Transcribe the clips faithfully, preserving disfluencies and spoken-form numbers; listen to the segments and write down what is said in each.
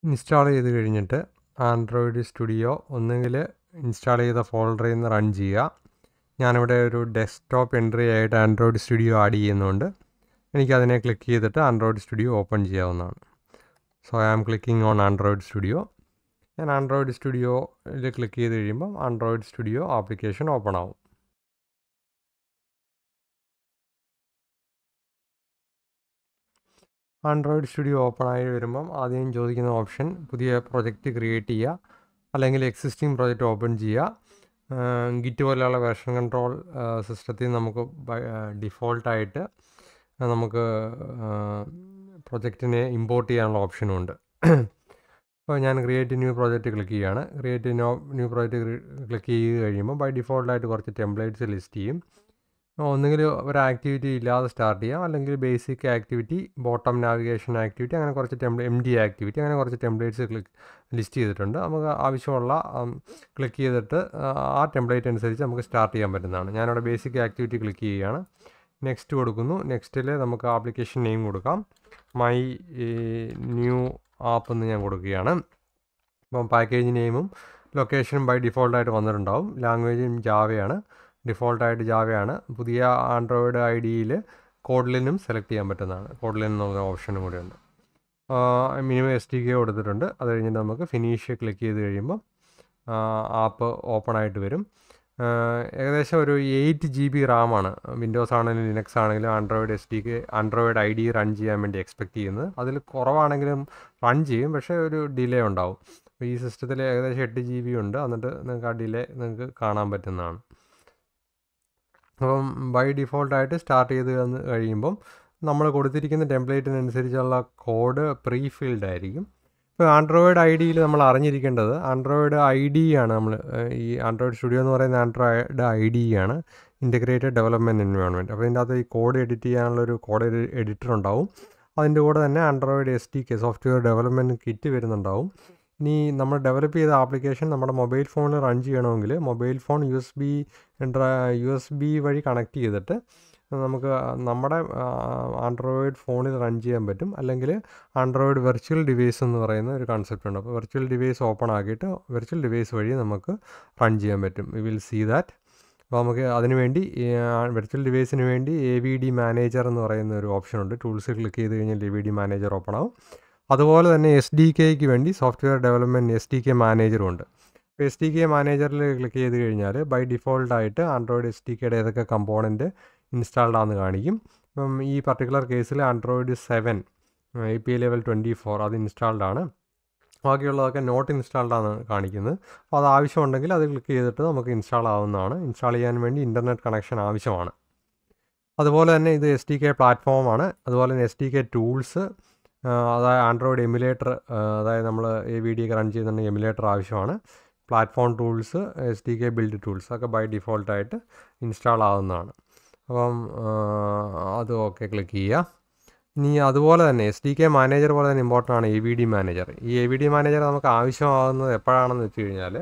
Install ചെയ്ത് കഴിഞ്ഞിട്ട് Android studio ഒന്നുകിൽ ഇൻസ്റ്റാൾ ചെയ്ത ഫോൾഡറിൽ നിന്ന് റൺ ചെയ്യുക. ഞാനിവിടെ ഒരു ഡെസ്ക്ടോപ്പ് എൻട്രി ആയിട്ട് ആൻഡ്രോയിഡ് സ്റ്റുഡിയോ ആഡ് ചെയ്യുന്നുണ്ട്. എനിക്കതിനെ ക്ലിക്ക് ചെയ്തിട്ട് ആൻഡ്രോയിഡ് സ്റ്റുഡിയോ ഓപ്പൺ ചെയ്യാവുന്നതാണ്. So I am clicking on Android Studio. ഞാൻ ആൻഡ്രോയിഡ് സ്റ്റുഡിയോയിൽ ക്ലിക്ക് ചെയ്ത് കഴിയുമ്പം ആൻഡ്രോയിഡ് സ്റ്റുഡിയോ ആപ്ലിക്കേഷൻ ഓപ്പൺ ആവും. ആൻഡ്രോയിഡ് സ്റ്റുഡിയോ ഓപ്പൺ ആയി വരുമ്പം ആദ്യം ചോദിക്കുന്ന ഓപ്ഷൻ പുതിയ പ്രൊജക്റ്റ് ക്രിയേറ്റ് ചെയ്യുക, അല്ലെങ്കിൽ എക്സിസ്റ്റിംഗ് പ്രൊജക്റ്റ് ഓപ്പൺ ചെയ്യുക. ഗിറ്റ് പോലെയുള്ള വെർഷൻ കൺട്രോൾ സിസ്റ്റത്തിൽ നമുക്ക് ഡിഫോൾട്ടായിട്ട് നമുക്ക് പ്രൊജക്റ്റിനെ ഇമ്പോർട്ട് ചെയ്യാനുള്ള ഓപ്ഷനുണ്ട്. അപ്പോൾ ഞാൻ ക്രിയേറ്റ് ന്യൂ പ്രോജക്റ്റ് ക്ലിക്ക് ചെയ്യുകയാണ്. Create new new project click ചെയ്ത് കഴിയുമ്പോൾ ബൈ ഡിഫോൾട്ടായിട്ട് കുറച്ച് ടെംപ്ലേറ്റ്സ് ലിസ്റ്റ് ചെയ്യും. ഒന്നുകിൽ ഒരു ആക്ടിവിറ്റി ഇല്ലാതെ സ്റ്റാർട്ട് ചെയ്യാം, അല്ലെങ്കിൽ basic activity, bottom navigation activity, അങ്ങനെ കുറച്ച് ടെംപ്ലേ എം ഡി ആക്ടിവിറ്റി, അങ്ങനെ കുറച്ച് ടെംപ്ലേറ്റ്സ് ക്ലിക്ക് ലിസ്റ്റ് ചെയ്തിട്ടുണ്ട്. നമുക്ക് ആവശ്യമുള്ള ക്ലിക്ക് ചെയ്തിട്ട് ആ ടെംപ്ലേറ്റ് അനുസരിച്ച് നമുക്ക് സ്റ്റാർട്ട് ചെയ്യാൻ പറ്റുന്നതാണ്. ഞാനിവിടെ ബേസിക് ആക്ടിവിറ്റി ക്ലിക്ക് ചെയ്യുകയാണ്. നെക്സ്റ്റ് കൊടുക്കുന്നു. നെക്സ്റ്റിൽ നമുക്ക് ആപ്ലിക്കേഷൻ നെയിം കൊടുക്കാം. മൈ ന്യൂ ആപ്പ് എന്ന് ഞാൻ കൊടുക്കുകയാണ്. അപ്പം പാക്കേജ് നെയിമും ലൊക്കേഷനും ബൈ ഡിഫോൾട്ടായിട്ട് വന്നിട്ടുണ്ടാവും. ലാംഗ്വേജും ജാവയാണ്, ഡിഫോൾട്ടായിട്ട് ജാവയാണ്. പുതിയ ആൻഡ്രോയിഡ് ഐ ഡിയിൽ കോഡ്ലിനും സെലക്ട് ചെയ്യാൻ പറ്റുന്നതാണ്. കോഡ്ലിൻ എന്നുള്ള ഓപ്ഷനും കൂടെ ഉണ്ട്. മിനിമം എസ് ടി കെ കൊടുത്തിട്ടുണ്ട്. അത് കഴിഞ്ഞിട്ട് നമുക്ക് ഫിനിഷ് ക്ലിക്ക് ചെയ്ത് കഴിയുമ്പോൾ ആപ്പ് ഓപ്പൺ ആയിട്ട് വരും. ഏകദേശം ഒരു എയ്റ്റ് ജി ബി റാമാണ് വിൻഡോസ് ആണെങ്കിലും ലിനക്സ് ആണെങ്കിലും Android S D K Android I D run ചെയ്യാൻ വേണ്ടി എക്സ്പെക്റ്റ് ചെയ്യുന്നത്. അതിൽ കുറവാണെങ്കിലും റൺ ചെയ്യും, പക്ഷേ ഒരു ഡിലേ ഉണ്ടാവും. അപ്പോൾ ഈ സിസ്റ്റത്തിൽ ഏകദേശം എട്ട് ജി ബി ഉണ്ട്. എന്നിട്ട് നിങ്ങൾക്ക് ആ ഡിലേ നിങ്ങൾക്ക് കാണാൻ പറ്റുന്നതാണ്. അപ്പം ബൈ ഡിഫോൾട്ടായിട്ട് സ്റ്റാർട്ട് ചെയ്ത് കഴിയുമ്പം നമ്മൾ കൊടുത്തിരിക്കുന്ന ടെംപ്ലേറ്റിനനുസരിച്ചുള്ള കോഡ് പ്രീ ഫിൽഡ് ആയിരിക്കും. ഇപ്പോൾ ആൻഡ്രോയിഡ് ഐ ഡിയിൽ നമ്മൾ അറിഞ്ഞിരിക്കേണ്ടത് ആൻഡ്രോയിഡ് ഐ ഡി ആണ്. നമ്മൾ ഈ ആൻഡ്രോയിഡ് സ്റ്റുഡിയോ എന്ന് പറയുന്ന ആൻഡ്രോയിഡ് ഐ ഡി ആണ്, ഇൻ്റഗ്രേറ്റഡ് ഡെവലപ്മെൻറ്റ് എൻവയോൺമെൻറ്റ്. അപ്പോൾ ഇതിൻ്റെ അകത്ത് ഈ കോഡ് എഡിറ്റ് ചെയ്യാനുള്ളൊരു കോഡ് എഡിറ്റർ ഉണ്ടാവും. അതിൻ്റെ കൂടെ തന്നെ Android S D K software development kit വരുന്നുണ്ടാവും. ഇനി നമ്മൾ ഡെവലപ്പ് ചെയ്ത ആപ്ലിക്കേഷൻ നമ്മുടെ മൊബൈൽ ഫോണിൽ റൺ ചെയ്യണമെങ്കിൽ mobile phone U S B U S B വഴി കണക്ട് ചെയ്തിട്ട് നമുക്ക് നമ്മുടെ ആൻഡ്രോയിഡ് ഫോണിൽ റൺ ചെയ്യാൻ പറ്റും. അല്ലെങ്കിൽ ആൻഡ്രോയിഡ് വെർച്വൽ ഡിവൈസ് എന്ന് പറയുന്ന ഒരു കൺസെപ്റ്റ് ഉണ്ട്. അപ്പോൾ വെർച്വൽ ഡിവൈസ് ഓപ്പൺ ആക്കിയിട്ട് വെർച്വൽ ഡിവൈസ് വഴി നമുക്ക് റൺ ചെയ്യാൻ പറ്റും. We will see that. അപ്പോൾ നമുക്ക് അതിന് വേണ്ടി വെർച്വൽ ഡിവൈസിന് വേണ്ടി എ വി ഡി മാനേജർ എന്ന് പറയുന്ന ഒരു ഓപ്ഷൻ ഉണ്ട്. ടൂൾസ് ക്ലിക്ക് ചെയ്ത് കഴിഞ്ഞാൽ A V D manager open ആവും. അതുപോലെ തന്നെ എസ് ഡി കെക്ക് വേണ്ടി software development S D K മാനേജറും ഉണ്ട്. ഇപ്പോൾ എസ് ഡി കെ മാനേജറിൽ ക്ലിക്ക് ചെയ്ത് കഴിഞ്ഞാൽ ബൈ ഡിഫോൾട്ടായിട്ട് ആൻഡ്രോയിഡ് എസ് ഡി കെയുടെ ഏതൊക്കെ കമ്പോണൻറ്റ് ഇൻസ്റ്റാൾഡ് ആണെന്ന് കാണിക്കും. ഇപ്പം ഈ പർട്ടിക്കുലർ കേസിൽ Android seven A P I level twenty four അത് ഇൻസ്റ്റാൾഡ് ആണ്. ബാക്കിയുള്ളതൊക്കെ നോട്ട് ഇൻസ്റ്റാൾഡ് ആണ് കാണിക്കുന്നത്. അപ്പോൾ അത് ആവശ്യമുണ്ടെങ്കിൽ അത് ക്ലിക്ക് ചെയ്തിട്ട് നമുക്ക് ഇൻസ്റ്റാൾ ആവുന്നതാണ്. ഇൻസ്റ്റാൾ ചെയ്യാൻ വേണ്ടി ഇൻ്റർനെറ്റ് കണക്ഷൻ ആവശ്യമാണ്. അതുപോലെ തന്നെ ഇത് എസ് ഡി കെ പ്ലാറ്റ്ഫോമാണ്. അതുപോലെ തന്നെ എസ് ഡി കെ ടൂൾസ്, അതായത് ആൻഡ്രോയിഡ് എമുലേറ്റർ, അതായത് നമ്മൾ എ വി ഡി ഒക്കെ റൺ ചെയ്യുന്നുണ്ടെങ്കിൽ എമുലേറ്റർ ആവശ്യമാണ്. Platform tools, S D K build tools ഒക്കെ ബൈ ഡിഫോൾട്ടായിട്ട് ഇൻസ്റ്റാൾ ആവുന്നതാണ്. അപ്പം അത് ഓക്കെ ക്ലിക്ക് ചെയ്യുക. ഇനി അതുപോലെ തന്നെ എസ് ഡി കെ മാനേജർ പോലെ തന്നെ ഇമ്പോർട്ടൻ്റ് ആണ് എ വി ഡി മാനേജർ. ഈ എ വി ഡി മാനേജർ നമുക്ക് ആവശ്യമാകുന്നത് എപ്പോഴാണെന്ന് വെച്ച് കഴിഞ്ഞാൽ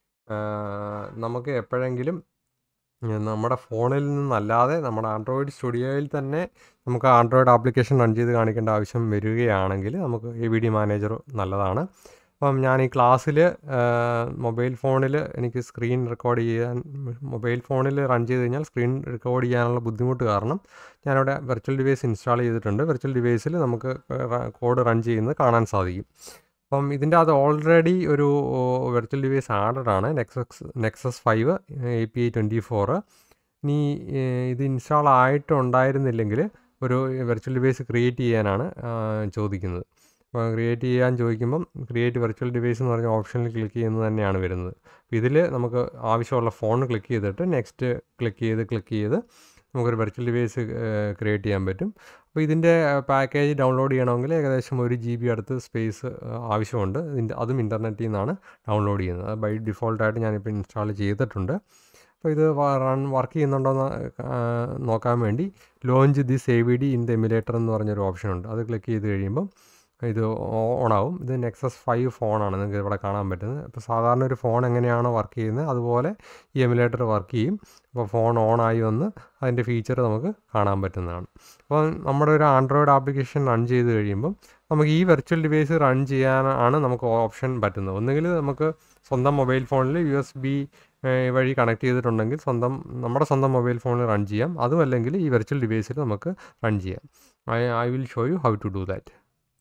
നമുക്ക് എപ്പോഴെങ്കിലും നമ്മുടെ ഫോണിൽ നിന്നല്ലാതെ നമ്മുടെ ആൻഡ്രോയിഡ് സ്റ്റുഡിയോയിൽ തന്നെ നമുക്ക് ആൻഡ്രോയിഡ് ആപ്ലിക്കേഷൻ റൺ ചെയ്ത് കാണിക്കേണ്ട ആവശ്യം വരികയാണെങ്കിൽ നമുക്ക് എ വി ഡി മാനേജർ നല്ലതാണ്. അപ്പം ഞാൻ ഈ ക്ലാസ്സിൽ മൊബൈൽ ഫോണിൽ എനിക്ക് സ്ക്രീൻ റെക്കോർഡ് ചെയ്യാൻ മൊബൈൽ ഫോണിൽ റൺ ചെയ്ത് കഴിഞ്ഞാൽ സ്ക്രീൻ റെക്കോർഡ് ചെയ്യാനുള്ള ബുദ്ധിമുട്ട് കാരണം ഞാനിവിടെ വെർച്വൽ ഡിവൈസ് ഇൻസ്റ്റാൾ ചെയ്തിട്ടുണ്ട്. വെർച്വൽ ഡിവൈസിൽ നമുക്ക് കോഡ് റൺ ചെയ്യുന്നത് കാണാൻ സാധിക്കും. അപ്പം ഇതിൻ്റെ അത് ഓൾറെഡി ഒരു വെർച്വൽ ഡിവൈസ് ആഡഡ് ആണ്, Nexus Nexus five A P I twenty four. ഇനി ഇത് ഇൻസ്റ്റാൾ ആയിട്ടുണ്ടായിരുന്നില്ലെങ്കിൽ ഒരു വെർച്വൽ ഡിവൈസ് ക്രിയേറ്റ് ചെയ്യാനാണ് ചോദിക്കുന്നത്. അപ്പോൾ ക്രിയേറ്റ് ചെയ്യാൻ ചോദിക്കുമ്പം ക്രിയേറ്റ് വെർച്വൽ ഡിവൈസ് എന്ന് പറഞ്ഞ ഓപ്ഷനിൽ ക്ലിക്ക് ചെയ്യുന്നത് തന്നെയാണ് വരുന്നത്. അപ്പോൾ ഇതിൽ നമുക്ക് ആവശ്യമുള്ള ഫോൺ ക്ലിക്ക് ചെയ്തിട്ട് നെക്സ്റ്റ് ക്ലിക്ക് ചെയ്ത് ക്ലിക്ക് ചെയ്ത് നമുക്കൊരു വെർച്വൽ ഡിവൈസ് ക്രിയേറ്റ് ചെയ്യാൻ പറ്റും. അപ്പോൾ ഇതിൻ്റെ പാക്കേജ് ഡൗൺലോഡ് ചെയ്യണമെങ്കിൽ ഏകദേശം ഒരു ജി ബി അടുത്ത് സ്പേസ് ആവശ്യമുണ്ട്. ഇതിൻ്റെ അതും ഇൻ്റർനെറ്റിൽ നിന്നാണ് ഡൗൺലോഡ് ചെയ്യുന്നത്. അത് ബൈ ഡിഫോൾട്ടായിട്ട് ഞാനിപ്പോൾ ഇൻസ്റ്റാൾ ചെയ്തിട്ടുണ്ട്. അപ്പോൾ ഇത് റൺ വർക്ക് ചെയ്യുന്നുണ്ടോയെന്ന് നോക്കാൻ വേണ്ടി launch this A V D in the emulator എന്ന് പറഞ്ഞൊരു ഓപ്ഷനുണ്ട്. അത് ക്ലിക്ക് ചെയ്ത് കഴിയുമ്പം ഇത് ഓണാവും. ഇത് നെക്സസ് ഫൈവ് ഫോണാണ്, നിങ്ങൾക്ക് ഇവിടെ കാണാൻ പറ്റുന്നത്. ഇപ്പോൾ സാധാരണ ഒരു ഫോൺ എങ്ങനെയാണോ വർക്ക് ചെയ്യുന്നത് അതുപോലെ ഈ എമുലേറ്റർ വർക്ക് ചെയ്യും. അപ്പോൾ ഫോൺ ഓണായി വന്ന് അതിൻ്റെ ഫീച്ചർ നമുക്ക് കാണാൻ പറ്റുന്നതാണ്. അപ്പോൾ നമ്മുടെ ഒരു ആൻഡ്രോയിഡ് ആപ്ലിക്കേഷൻ റൺ ചെയ്ത് കഴിയുമ്പം നമുക്ക് ഈ വെർച്വൽ ഡിവൈസ് റൺ ചെയ്യാനാണ് നമുക്ക് ഓപ്ഷൻ പറ്റുന്നത്. ഒന്നുകിൽ നമുക്ക് സ്വന്തം മൊബൈൽ ഫോണിൽ യു എസ് ബി വഴി കണക്ട് ചെയ്തിട്ടുണ്ടെങ്കിൽ സ്വന്തം നമ്മുടെ സ്വന്തം മൊബൈൽ ഫോണിൽ റൺ ചെയ്യാം. അതും അല്ലെങ്കിൽ ഈ വെർച്വൽ ഡിവൈസിൽ നമുക്ക് റൺ ചെയ്യാം. I I will show you how to do that.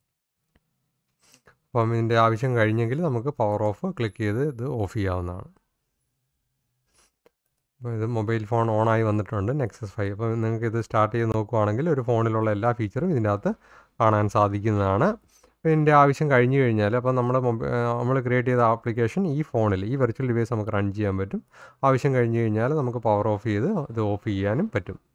അപ്പം ഇതിൻ്റെ ആവശ്യം കഴിഞ്ഞെങ്കിൽ നമുക്ക് പവർ ഓഫ് ക്ലിക്ക് ചെയ്ത് ഇത് ഓഫ് ചെയ്യാവുന്നതാണ്. അപ്പോൾ ഇത് മൊബൈൽ ഫോൺ ഓണായി വന്നിട്ടുണ്ട്, നെക്സസ് ഫൈവ്. അപ്പോൾ നിങ്ങൾക്ക് ഇത് സ്റ്റാർട്ട് ചെയ്ത് നോക്കുവാണെങ്കിൽ ഒരു ഫോണിലുള്ള എല്ലാ ഫീച്ചറും ഇതിൻ്റെ അകത്ത് കാണാൻ സാധിക്കുന്നതാണ്. ഇതിൻ്റെ ആവശ്യം കഴിഞ്ഞ് കഴിഞ്ഞാൽ അപ്പോൾ നമ്മുടെ മൊബൈൽ നമ്മൾ ക്രിയേറ്റ് ചെയ്ത ആപ്ലിക്കേഷൻ ഈ ഫോണിൽ ഈ വെർച്വൽ ഡിവൈസ് നമുക്ക് റൺ ചെയ്യാൻ പറ്റും. ആവശ്യം കഴിഞ്ഞ് കഴിഞ്ഞാൽ നമുക്ക് പവർ ഓഫ് ചെയ്ത് ഇത് ഓഫ് ചെയ്യാനും പറ്റും.